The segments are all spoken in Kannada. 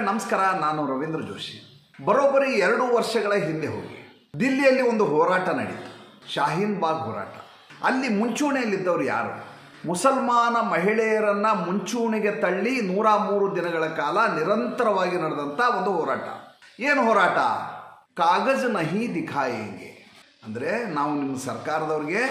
ನಮಸ್ಕಾರ. ನಾನು ರವೀಂದ್ರ ಜೋಶಿ. ಬರೋಬ್ಬರಿ 2 ವರ್ಷಗಳ ಹಿಂದೆ ಹೋಗಿ ದಿಲ್ಲಿಯಲ್ಲಿ ಒಂದು ಹೋರಾಟ ನಡೀತು, ಶಾಹೀನ್ ಬಾಗ್ ಹೋರಾಟ. ಅಲ್ಲಿ ಮುಂಚೂಣಿಯಲ್ಲಿದ್ದವರು ಯಾರು? ಮುಸಲ್ಮಾನ ಮಹಿಳೆಯರನ್ನು ಮುಂಚೂಣಿಗೆ ತಳ್ಳಿ 103 ದಿನಗಳ ಕಾಲ ನಿರಂತರವಾಗಿ ನಡೆದಂಥ ಒಂದು ಹೋರಾಟ. ಏನು ಹೋರಾಟ? ಕಾಗಜ್ ನಹಿ ದಿಖಾಯೇಂಗೆ. ಅಂದರೆ ನಾವು ನಿಮ್ಮ ಸರ್ಕಾರದವ್ರಿಗೆ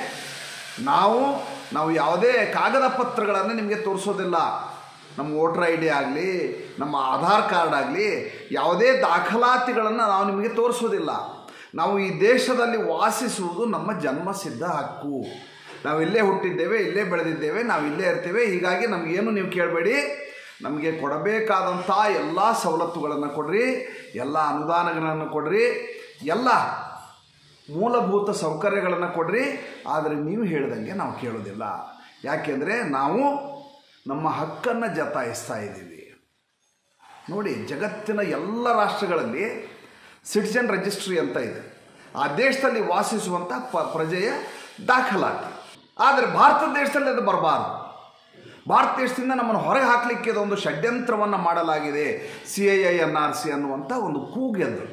ನಾವು ಯಾವುದೇ ಕಾಗದ ಪತ್ರಗಳನ್ನು ನಿಮಗೆ ತೋರಿಸೋದಿಲ್ಲ. ನಮ್ಮ ವೋಟರ್ ಐ ಡಿ ಆಗಲಿ, ನಮ್ಮ ಆಧಾರ್ ಕಾರ್ಡ್ ಆಗಲಿ, ಯಾವುದೇ ದಾಖಲಾತಿಗಳನ್ನು ನಾವು ನಿಮಗೆ ತೋರಿಸೋದಿಲ್ಲ. ನಾವು ಈ ದೇಶದಲ್ಲಿ ವಾಸಿಸುವುದು ನಮ್ಮ ಜನ್ಮಸಿದ್ಧ ಹಕ್ಕು. ನಾವು ಇಲ್ಲೇ ಹುಟ್ಟಿದ್ದೇವೆ, ಇಲ್ಲೇ ಬೆಳೆದಿದ್ದೇವೆ, ನಾವು ಇಲ್ಲೇ ಇರ್ತೇವೆ. ಹೀಗಾಗಿ ನಮಗೇನು ನೀವು ಕೇಳಬೇಡಿ. ನಮಗೆ ಕೊಡಬೇಕಾದಂಥ ಎಲ್ಲ ಸವಲತ್ತುಗಳನ್ನು ಕೊಡ್ರಿ, ಎಲ್ಲ ಅನುದಾನಗಳನ್ನು ಕೊಡ್ರಿ, ಎಲ್ಲ ಮೂಲಭೂತ ಸೌಕರ್ಯಗಳನ್ನು ಕೊಡ್ರಿ. ಆದರೆ ನೀವು ಹೇಳ್ದಂಗೆ ನಾವು ಕೇಳೋದಿಲ್ಲ. ಯಾಕೆಂದರೆ ನಾವು ನಮ್ಮ ಹಕ್ಕನ್ನು ಜತಾಯಿಸ್ತಾ ಇದ್ದೀವಿ. ನೋಡಿ, ಜಗತ್ತಿನ ಎಲ್ಲ ರಾಷ್ಟ್ರಗಳಲ್ಲಿ ಸಿಟಿಜನ್ ರಿಜಿಸ್ಟ್ರಿ ಅಂತ ಇದೆ, ಆ ದೇಶದಲ್ಲಿ ವಾಸಿಸುವಂಥ ಪ್ರಜೆಯ ದಾಖಲಾತಿ. ಆದರೆ ಭಾರತ ದೇಶದಲ್ಲಿ ಅದು ಬರಬಾರ್ದು. ಭಾರತ ದೇಶದಿಂದ ನಮ್ಮನ್ನು ಹೊರಗೆ ಹಾಕಲಿಕ್ಕೆ ಇದೊಂದು ಷಡ್ಯಂತ್ರವನ್ನು ಮಾಡಲಾಗಿದೆ. CII NRC ಅನ್ನುವಂಥ ಒಂದು ಕೂಗೆದ್ದು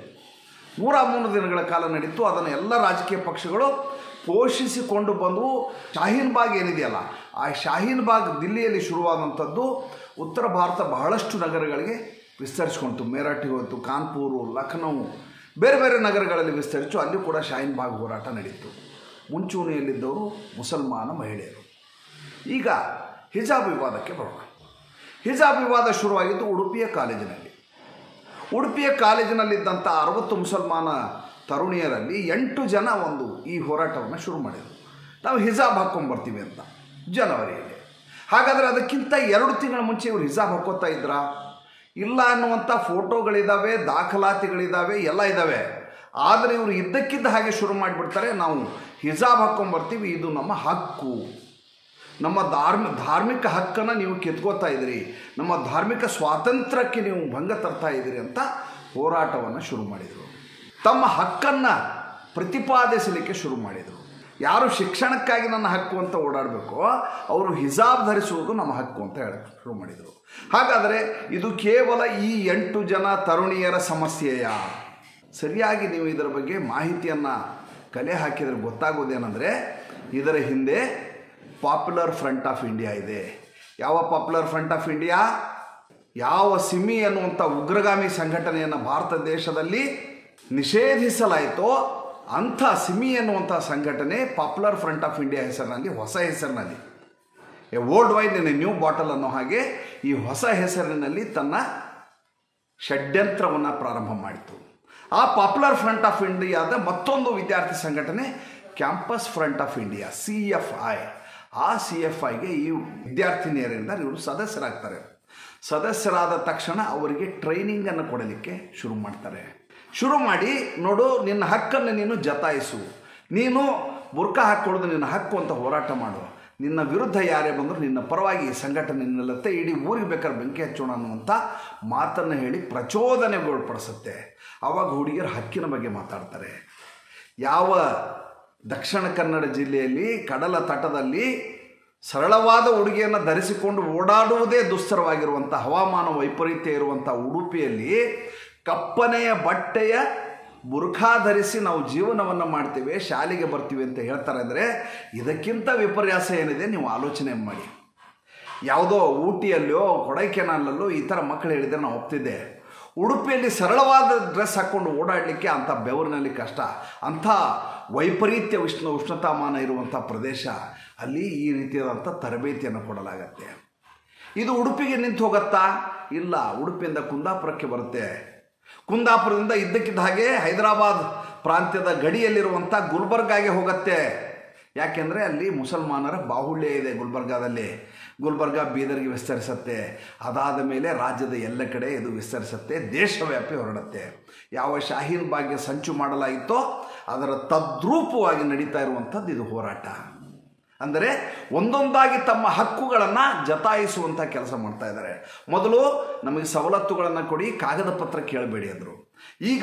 103 ದಿನಗಳ ಕಾಲ ನಡೀತು. ಅದನ್ನು ಎಲ್ಲ ರಾಜಕೀಯ ಪಕ್ಷಗಳು ಪೋಷಿಸಿಕೊಂಡು ಬಂದವು. ಶಾಹೀನ್ ಬಾಗ್ ಏನಿದೆಯಲ್ಲ, ಆ ಶಾಹೀನ್ ಬಾಗ್ ದಿಲ್ಲಿಯಲ್ಲಿ ಶುರುವಾದಂಥದ್ದು ಉತ್ತರ ಭಾರತ ಬಹಳಷ್ಟು ನಗರಗಳಿಗೆ ವಿಸ್ತರಿಸ್ಕೊಂತು. ಮೇರಠಿಗೆ ಹೋಯಿತು, ಕಾನ್ಪುರು, ಲಖನೌ, ಬೇರೆ ಬೇರೆ ನಗರಗಳಲ್ಲಿ ವಿಸ್ತರಿಸು. ಅಲ್ಲಿ ಕೂಡ ಶಾಹೀನ್ ಬಾಗ್ ಹೋರಾಟ ನಡೀತು. ಮುಂಚೂಣಿಯಲ್ಲಿದ್ದವರು ಮುಸಲ್ಮಾನ ಮಹಿಳೆಯರು. ಈಗ ಹಿಜಾಬ್ ವಿವಾದಕ್ಕೆ ಬರೋಣ. ಹಿಜಾಬ್ ವಿವಾದ ಶುರುವಾಗಿದ್ದು ಉಡುಪಿಯ ಕಾಲೇಜಿನಲ್ಲಿ. ಉಡುಪಿಯ ಕಾಲೇಜಿನಲ್ಲಿದ್ದಂಥ 60 ಮುಸಲ್ಮಾನ ತರುಣಿಯರಲ್ಲಿ 8 ಜನ ಈ ಹೋರಾಟವನ್ನು ಶುರು ಮಾಡಿದರು. ನಾವು ಹಿಜಾಬ್ ಹಾಕ್ಕೊಂಬರ್ತೀವಿ ಅಂತ ಜನವರಿಯಲ್ಲಿ. ಹಾಗಾದರೆ ಅದಕ್ಕಿಂತ 2 ತಿಂಗಳ ಮುಂಚೆ ಇವರು ಹಿಜಾಬ್ ಹಾಕ್ಕೋತಾ ಇದ್ರಾ? ಇಲ್ಲ ಅನ್ನುವಂಥ ಫೋಟೋಗಳಿದ್ದಾವೆ, ದಾಖಲಾತಿಗಳಿದ್ದಾವೆ, ಎಲ್ಲ ಇದ್ದಾವೆ. ಆದರೆ ಇವರು ಇದ್ದಕ್ಕಿದ್ದ ಹಾಗೆ ಶುರು ಮಾಡಿಬಿಡ್ತಾರೆ, ನಾವು ಹಿಜಾಬ್ ಹಾಕ್ಕೊಂಬರ್ತೀವಿ, ಇದು ನಮ್ಮ ಹಕ್ಕು, ನಮ್ಮ ಧಾರ್ಮಿಕ ಹಕ್ಕನ್ನು ನೀವು ಕಿತ್ಕೋತಾ ಇದ್ದೀರಿ, ನಮ್ಮ ಧಾರ್ಮಿಕ ಸ್ವಾತಂತ್ರ್ಯಕ್ಕೆ ನೀವು ಭಂಗ ತರ್ತಾ ಇದ್ದೀರಿ ಅಂತ ಹೋರಾಟವನ್ನು ಶುರು ಮಾಡಿದರು. ತಮ್ಮ ಹಕ್ಕನ್ನು ಪ್ರತಿಪಾದಿಸಲಿಕ್ಕೆ ಶುರು ಮಾಡಿದರು. ಯಾರು ಶಿಕ್ಷಣಕ್ಕಾಗಿ ನನ್ನ ಹಕ್ಕು ಅಂತ ಓಡಾಡಬೇಕೋ ಅವರು ಹಿಜಾಬ್ ಧರಿಸುವುದು ನಮ್ಮ ಹಕ್ಕು ಅಂತ ಹೇಳಕ್ಕೆ ಶುರು ಮಾಡಿದರು. ಹಾಗಾದರೆ ಇದು ಕೇವಲ ಈ 8 ಜನ ತರುಣಿಯರ ಸಮಸ್ಯೆಯ? ಸರಿಯಾಗಿ ನೀವು ಇದರ ಬಗ್ಗೆ ಮಾಹಿತಿಯನ್ನು ಕಲೆ ಹಾಕಿದರೆ ಗೊತ್ತಾಗೋದೇನೆಂದರೆ, ಇದರ ಹಿಂದೆ ಪಾಪ್ಯುಲರ್ ಫ್ರಂಟ್ ಆಫ್ ಇಂಡಿಯಾ ಇದೆ. ಯಾವ ಪಾಪ್ಯುಲರ್ ಫ್ರಂಟ್ ಆಫ್ ಇಂಡಿಯಾ? ಯಾವ ಸಿಮಿ ಅನ್ನುವಂಥ ಉಗ್ರಗಾಮಿ ಸಂಘಟನೆಯನ್ನು ಭಾರತ ದೇಶದಲ್ಲಿ ನಿಷೇಧಿಸಲಾಯಿತೋ ಅಂಥ ಸಿಮಿ ಎನ್ನುವಂಥ ಸಂಘಟನೆ ಪಾಪ್ಯುಲರ್ ಫ್ರಂಟ್ ಆಫ್ ಇಂಡಿಯಾ ಹೆಸರಿನಲ್ಲಿ, ಹೊಸ ಹೆಸರಿನಲ್ಲಿ, a world wide in a new bottle ಅನ್ನೋ ಹಾಗೆ ಈ ಹೊಸ ಹೆಸರಿನಲ್ಲಿ ತನ್ನ ಷಡ್ಯಂತ್ರವನ್ನು ಪ್ರಾರಂಭ ಮಾಡಿತು. ಆ ಪಾಪ್ಯುಲರ್ ಫ್ರಂಟ್ ಆಫ್ ಇಂಡಿಯಾದ ಮತ್ತೊಂದು ವಿದ್ಯಾರ್ಥಿ ಸಂಘಟನೆ campus front of India, CFI. ಆ CFIಗೆ ಈ ವಿದ್ಯಾರ್ಥಿನಿಯರಿಂದ ಇವರು ಸದಸ್ಯರಾಗ್ತಾರೆ. ಸದಸ್ಯರಾದ ತಕ್ಷಣ ಅವರಿಗೆ ಟ್ರೈನಿಂಗನ್ನು ಕೊಡಲಿಕ್ಕೆ ಶುರು ಮಾಡ್ತಾರೆ. ಶುರು ಮಾಡಿ, ನೋಡು, ನಿನ್ನ ಹಕ್ಕನ್ನು ನೀನು ಜತಾಯಿಸು, ನೀನು ಬುರ್ಕಾ ಹಾಕ್ಕೊಳ್ಳೋದು ನಿನ್ನ ಹಕ್ಕು ಅಂತ ಹೋರಾಟ ಮಾಡು, ನಿನ್ನ ವಿರುದ್ಧ ಯಾರೇ ಬಂದರೂ ನಿನ್ನ ಪರವಾಗಿ ಈ ಸಂಘಟನೆ ನಿಲ್ಲತ್ತೆ, ಇಡೀ ಊರಿಗೆ ಬೇಕಾದ್ರೆ ಬೆಂಕಿ ಹಚ್ಚೋಣ ಅನ್ನುವಂಥ ಮಾತನ್ನು ಹೇಳಿ ಪ್ರಚೋದನೆಗೊಳಪಡಿಸುತ್ತೆ. ಆವಾಗ ಹುಡುಗಿಯರ ಹಕ್ಕಿನ ಬಗ್ಗೆ ಮಾತಾಡ್ತಾರೆ. ಯಾವ ದಕ್ಷಿಣ ಕನ್ನಡ ಜಿಲ್ಲೆಯಲ್ಲಿ ಕಡಲ ತಟದಲ್ಲಿ ಸರಳವಾದ ಉಡುಗೆಯನ್ನು ಧರಿಸಿಕೊಂಡು ಓಡಾಡುವುದೇ ದುಸ್ತರವಾಗಿರುವಂಥ ಹವಾಮಾನ ವೈಪರೀತ್ಯ ಇರುವಂಥ ಉಡುಪಿಯಲ್ಲಿ ಕಪ್ಪನೆಯ ಬಟ್ಟೆಯ ಬುರ್ಖಾ ಧರಿಸಿ ನಾವು ಜೀವನವನ್ನು ಮಾಡ್ತೀವಿ, ಶಾಲೆಗೆ ಬರ್ತೀವಿ ಅಂತ ಹೇಳ್ತಾರೆ. ಅಂದರೆ ಇದಕ್ಕಿಂತ ವಿಪರ್ಯಾಸ ಏನಿದೆ ನೀವು ಆಲೋಚನೆ ಮಾಡಿ. ಯಾವುದೋ ಊಟಿಯಲ್ಲೋ ಕೊಡೈಕೆನಾಲಲ್ಲೋ ಈ ಥರ ಮಕ್ಕಳು ಹೇಳಿದರೆ ನಾವು ಒಪ್ತಿದ್ದೆ. ಉಡುಪಿಯಲ್ಲಿ ಸರಳವಾದ ಡ್ರೆಸ್ ಹಾಕ್ಕೊಂಡು ಓಡಾಡಲಿಕ್ಕೆ ಅಂಥ ಬೆವರಿನಲ್ಲಿ ಕಷ್ಟ. ಅಂಥ ವೈಪರೀತ್ಯ ಉಷ್ಣತಾಮಾನ ಇರುವಂಥ ಪ್ರದೇಶ, ಅಲ್ಲಿ ಈ ರೀತಿಯಾದಂಥ ತರಬೇತಿಯನ್ನು ಕೊಡಲಾಗತ್ತೆ. ಇದು ಉಡುಪಿಗೆ ನಿಂತು ಹೋಗುತ್ತಾ? ಇಲ್ಲ, ಉಡುಪಿಯಿಂದ ಕುಂದಾಪುರಕ್ಕೆ ಬರುತ್ತೆ. ಕುಂದಾಪುರದಿಂದ ಇದ್ದಕ್ಕಿದ್ದ ಹಾಗೆ ಹೈದರಾಬಾದ್ ಪ್ರಾಂತ್ಯದ ಗಡಿಯಲ್ಲಿರುವಂಥ ಗುಲ್ಬರ್ಗಾಗೆ ಹೋಗುತ್ತೆ. ಯಾಕೆಂದರೆ ಅಲ್ಲಿ ಮುಸಲ್ಮಾನರ ಬಾಹುಳ್ಯ ಇದೆ ಗುಲ್ಬರ್ಗಾದಲ್ಲಿ. ಗುಲ್ಬರ್ಗಾ ಬೀದರ್ಗೆ ವಿಸ್ತರಿಸುತ್ತೆ. ಅದಾದ ಮೇಲೆ ರಾಜ್ಯದ ಎಲ್ಲ ಕಡೆ ಇದು ವಿಸ್ತರಿಸುತ್ತೆ, ದೇಶವ್ಯಾಪಿ ಹೊರಡುತ್ತೆ. ಯಾವ ಶಾಹೀನ್ ಬಾಗ್ಗೆ ಸಂಚು ಮಾಡಲಾಗಿತ್ತೋ ಅದರ ತದ್ರೂಪವಾಗಿ ನಡೀತಾ ಇರುವಂಥದ್ದು ಇದು ಹೋರಾಟ. ಅಂದರೆ ಒಂದೊಂದಾಗಿ ತಮ್ಮ ಹಕ್ಕುಗಳನ್ನು ಜತಾಯಿಸುವಂಥ ಕೆಲಸ ಮಾಡ್ತಾ ಇದ್ದಾರೆ. ಮೊದಲು ನಮಗೆ ಸವಲತ್ತುಗಳನ್ನು ಕೊಡಿ, ಕಾಗದ ಪತ್ರ ಕೇಳಬೇಡಿ ಅಂದರು. ಈಗ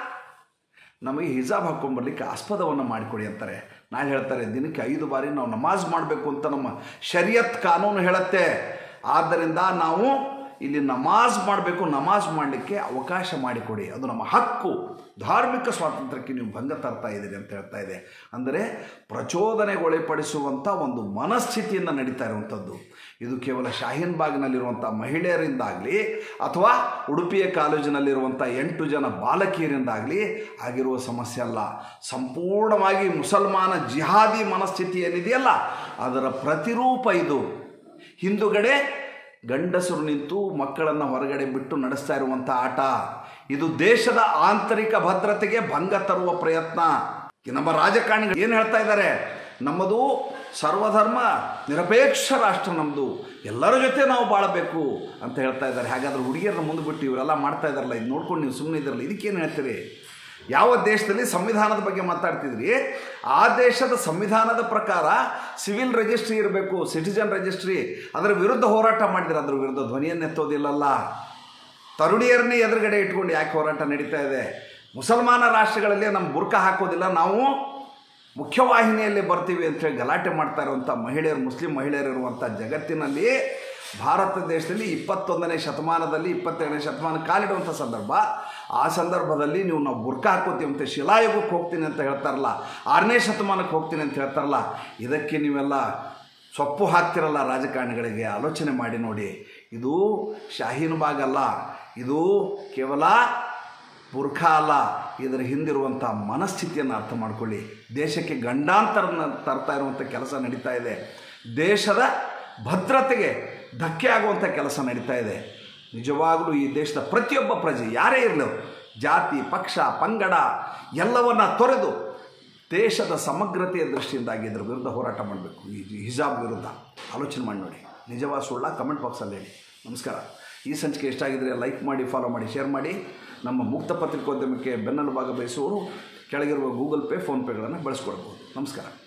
ನಮಗೆ ಹಿಜಾಬ್ ಹಾಕ್ಕೊಂಬರ್ಲಿಕ್ಕೆ ಆಸ್ಪದವನ್ನು ಮಾಡಿಕೊಡಿ ಅಂತಾರೆ. ನಾನು ಹೇಳ್ತಾರೆ, ದಿನಕ್ಕೆ 5 ಬಾರಿ ನಾವು ನಮಾಜ್ ಮಾಡಬೇಕು ಅಂತ ನಮ್ಮ ಶರಿಯತ್ ಕಾನೂನು ಹೇಳುತ್ತೆ. ಆದ್ದರಿಂದ ನಾವು ಇಲ್ಲಿ ನಮಾಜ್ ಮಾಡಬೇಕು, ನಮಾಜ್ ಮಾಡಲಿಕ್ಕೆ ಅವಕಾಶ ಮಾಡಿಕೊಡಿ, ಅದು ನಮ್ಮ ಹಕ್ಕು, ಧಾರ್ಮಿಕ ಸ್ವಾತಂತ್ರ್ಯಕ್ಕೆ ನೀವು ಭಂಗ ತರ್ತಾ ಇದ್ದೀರಿ ಅಂತ ಹೇಳ್ತಾ ಇದೆ. ಅಂದರೆ ಪ್ರಚೋದನೆಗೊಳಪಡಿಸುವಂಥ ಒಂದು ಮನಸ್ಥಿತಿಯಿಂದ ನಡೀತಾ ಇರುವಂಥದ್ದು. ಇದು ಕೇವಲ ಶಾಹೀನ್ ಬಾಗ್ನಲ್ಲಿರುವಂಥ ಮಹಿಳೆಯರಿಂದಾಗಲಿ ಅಥವಾ ಉಡುಪಿಯ ಕಾಲೇಜಿನಲ್ಲಿರುವಂಥ 8 ಜನ ಬಾಲಕಿಯರಿಂದಾಗಲಿ ಆಗಿರುವ ಸಮಸ್ಯೆ ಅಲ್ಲ. ಸಂಪೂರ್ಣವಾಗಿ ಮುಸಲ್ಮಾನ ಜಿಹಾದಿ ಮನಸ್ಥಿತಿ ಏನಿದೆಯಲ್ಲ ಅದರ ಪ್ರತಿರೂಪ ಇದು. ಹಿಂದುಗಡೆ ಗಂಡಸರು ನಿಂತು ಮಕ್ಕಳನ್ನು ಹೊರಗಡೆ ಬಿಟ್ಟು ನಡೆಸ್ತಾ ಇರುವಂಥ ಆಟ ಇದು. ದೇಶದ ಆಂತರಿಕ ಭದ್ರತೆಗೆ ಭಂಗ ತರುವ ಪ್ರಯತ್ನ. ನಮ್ಮ ರಾಜಕಾರಣಿಗಳು ಏನು ಹೇಳ್ತಾ ಇದ್ದಾರೆ, ನಮ್ಮದು ಸರ್ವಧರ್ಮ ನಿರಪೇಕ್ಷ ರಾಷ್ಟ್ರ, ನಮ್ಮದು ಎಲ್ಲರ ಜೊತೆ ನಾವು ಬಾಳಬೇಕು ಅಂತ ಹೇಳ್ತಾ ಇದ್ದಾರೆ. ಹಾಗಾದ್ರೆ ಹುಡುಗಿಯರನ್ನ ಮುಂದೆ ಬಿಟ್ಟು ಇವರೆಲ್ಲ ಮಾಡ್ತಾ ಇದ್ದಾರಲ್ಲ, ಇದು ನೋಡ್ಕೊಂಡು ನೀವು ಸುಮ್ಮನೆ ಇದ್ದಾರಲ್ಲ, ಇದಕ್ಕೇನು ಹೇಳ್ತೀರಿ? ಯಾವ ದೇಶದಲ್ಲಿ ಸಂವಿಧಾನದ ಬಗ್ಗೆ ಮಾತಾಡ್ತಿದ್ರಿ, ಆ ದೇಶದ ಸಂವಿಧಾನದ ಪ್ರಕಾರ ಸಿವಿಲ್ ರಿಜಿಸ್ಟ್ರಿ ಇರಬೇಕು, ಸಿಟಿಜನ್ ರಿಜಿಸ್ಟ್ರಿ. ಅದರ ವಿರುದ್ಧ ಹೋರಾಟ ಮಾಡಿದರೆ ಅದರ ವಿರುದ್ಧ ಧ್ವನಿಯನ್ನೆತ್ತೋದಿಲ್ಲಲ್ಲ. ತರುಣಿಯರನ್ನೇ ಎದುರುಗಡೆ ಇಟ್ಕೊಂಡು ಯಾಕೆ ಹೋರಾಟ ನಡೀತಾ ಇದೆ? ಮುಸಲ್ಮಾನ ರಾಷ್ಟ್ರಗಳಲ್ಲಿ ನಮ್ಮ ಬುರ್ಕ ಹಾಕೋದಿಲ್ಲ, ನಾವು ಮುಖ್ಯವಾಹಿನಿಯಲ್ಲಿ ಬರ್ತೀವಿ ಅಂತೇಳಿ ಗಲಾಟೆ ಮಾಡ್ತಾ ಇರುವಂಥ ಮಹಿಳೆಯರು, ಮುಸ್ಲಿಂ ಮಹಿಳೆಯರಿರುವಂಥ ಜಗತ್ತಿನಲ್ಲಿ ಭಾರತ ದೇಶದಲ್ಲಿ 21ನೇ ಶತಮಾನದಲ್ಲಿ 22ನೇ ಶತಮಾನ ಕಾಲಿಡುವಂಥ ಸಂದರ್ಭ. ಆ ಸಂದರ್ಭದಲ್ಲಿ ನಾವು ಬುರ್ಕ ಹಾಕೋತೀವಿ ಅಂತ, ಶಿಲಾಯುಗಕ್ಕೆ ಹೋಗ್ತೀನಿ ಅಂತ ಹೇಳ್ತಾರಲ್ಲ, 6ನೇ ಶತಮಾನಕ್ಕೆ ಹೋಗ್ತೀನಿ ಅಂತ ಹೇಳ್ತಾರಲ್ಲ, ಇದಕ್ಕೆ ನೀವೆಲ್ಲ ಸೊಪ್ಪು ಹಾಕ್ತಿರಲ್ಲ ರಾಜಕಾರಣಿಗಳಿಗೆ. ಆಲೋಚನೆ ಮಾಡಿ ನೋಡಿ, ಇದು ಶಾಹೀನ್ ಬಾಗ್ ಅಲ್ಲ, ಇದು ಕೇವಲ ಬುರ್ಖಾ ಅಲ್ಲ, ಇದರ ಹಿಂದಿರುವಂಥ ಮನಸ್ಥಿತಿಯನ್ನು ಅರ್ಥ ಮಾಡ್ಕೊಳ್ಳಿ. ದೇಶಕ್ಕೆ ಗಂಡಾಂತರನ ತರ್ತಾ ಇರುವಂಥ ಕೆಲಸ ನಡೀತಾ ಇದೆ. ದೇಶದ ಭದ್ರತೆಗೆ ಧಕ್ಕೆ ಆಗುವಂಥ ಕೆಲಸ ನಡೀತಾ ಇದೆ. ನಿಜವಾಗಲೂ ಈ ದೇಶದ ಪ್ರತಿಯೊಬ್ಬ ಪ್ರಜೆ ಯಾರೇ ಇರಲಿ, ಜಾತಿ ಪಕ್ಷ ಪಂಗಡ ಎಲ್ಲವನ್ನ ತೊರೆದು ದೇಶದ ಸಮಗ್ರತೆಯ ದೃಷ್ಟಿಯಿಂದಾಗಿ ಇದರ ವಿರುದ್ಧ ಹೋರಾಟ ಮಾಡಬೇಕು. ಈ ಹಿಜಾಬ್ ವಿರುದ್ಧ ಆಲೋಚನೆ ಮಾಡಿ ನೋಡಿ. ನಿಜವಾದ ಸುಳ್ಳ ಕಮೆಂಟ್ ಬಾಕ್ಸಲ್ಲಿ ಹೇಳಿ. ನಮಸ್ಕಾರ. ಈ ಸಂಚಿಕೆ ಇಷ್ಟ ಆಗಿದ್ದರೆ ಲೈಕ್ ಮಾಡಿ, ಫಾಲೋ ಮಾಡಿ, ಶೇರ್ ಮಾಡಿ. ನಮ್ಮ ಮುಕ್ತ ಪತ್ರಿಕೋದ್ಯಮಕ್ಕೆ ಬೆನ್ನೆಲುಬಾಗ ಬಯಸುವವರು ಕೆಳಗಿರುವ ಗೂಗಲ್ ಪೇ, ಫೋನ್ಪೇಗಳನ್ನು ಬಳಸ್ಕೊಳ್ಬೋದು. ನಮಸ್ಕಾರ.